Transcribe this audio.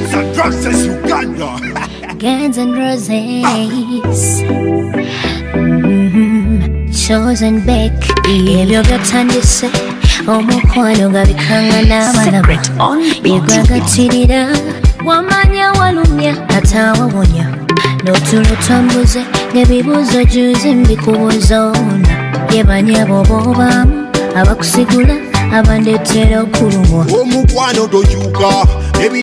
Guns and Roses Uganda. Guns and Roses. Chosen back. Ebyo gatandise omukwano gabikanga n'abalaba bigwagatirira wamanya walumya atawawonya n'otulo twambuze n'ebibuuzo juzi mbikubuuza ona yebanya bw'obaamu abakusigula abandeetera okulumwa omukwano tokyuka